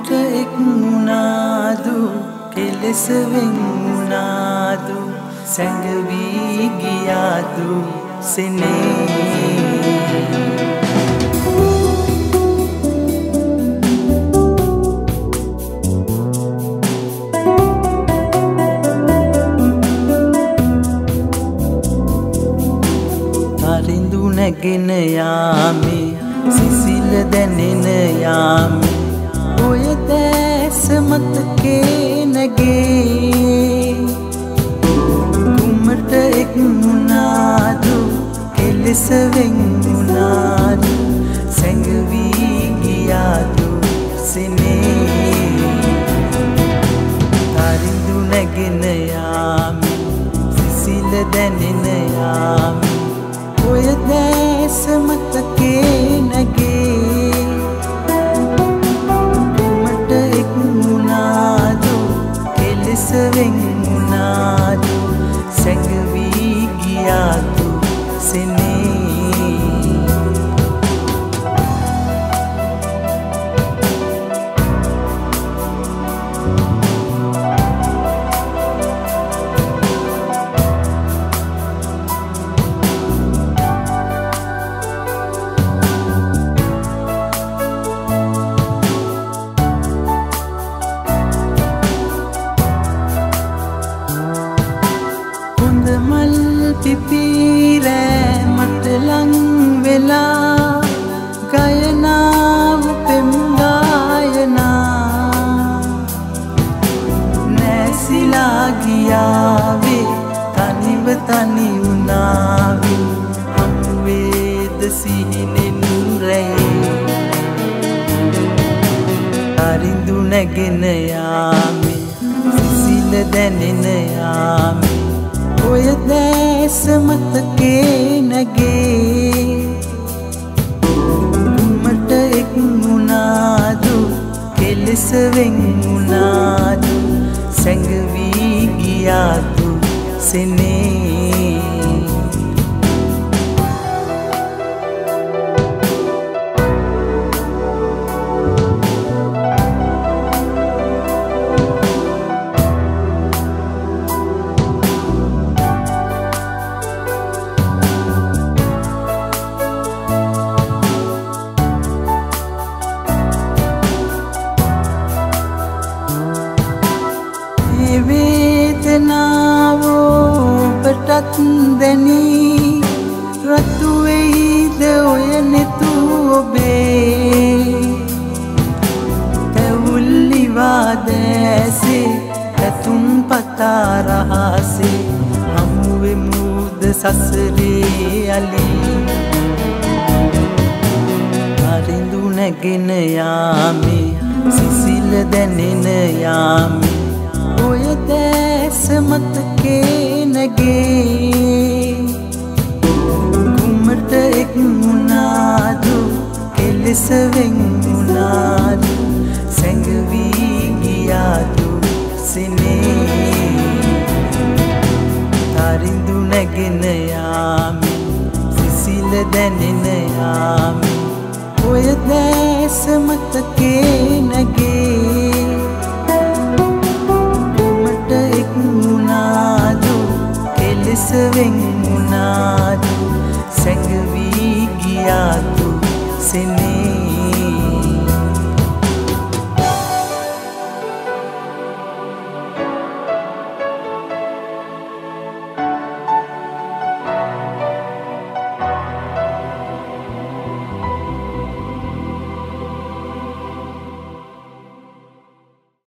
කුමට එක් වුණාදු කෙලෙස වෙන් වුණාදු සැඟවී ගියාදු සෙනේ තරිඳු නැගෙන යාමේ සිසිල දැනෙන යාමේ ඔය දැස මතකේ නැගේ කුමට එක් වුණාදු කෙලෙස වෙන් වුණාදු සැඟවී ගියාදු සෙනේ තරිඳු නැගෙන යාමේ සිසිල දැනෙන යාමේ ඔය දැස මතකේ නැගේ කුමට එක් වුණාදු කෙලෙස වෙන් වුණාදු සැඟවී ගියාදු සෙනේ මල් පිපිරෑ මට ලං වෙලා ගයනාව පෙම් ගායනා නැසිලා ගියාවේ තනිව තනි වුණාවේ හමුවේද සිහිනෙන් රැයි තරිඳු නැගෙන යාමේ සිසිල දැනෙන යාමේ ඔය දැස මතකේ නැගේ කුමට එක් වුණාදු කෙලෙස වෙන් වුණාදු සැඟවී ගියාදු සෙනේ වේදනාව ඔබටත් දැනී රතු වෙයිද ඔය නෙතු ඔබේ තැවුල්ලිවා දැසේ ඇතුම් පතා රහසේ හමුවෙමුද සසරේ අලී තරිඳු නැගෙන යාමේ සිසිල දැනෙන යාමේ ඔය දැස මතකේ නැගේ කුමට එක් වුණාදු කෙලෙස වෙන් වුණාදු සැඟවී ගියාදු සෙනේ තරිඳු නැගෙන යාමේ සිසිල දැනෙන යාමේ ඔය දැස මතකේ නැගේ කෙලෙස වෙන් වුණාදු සැඟවී ගියාදු සෙනේ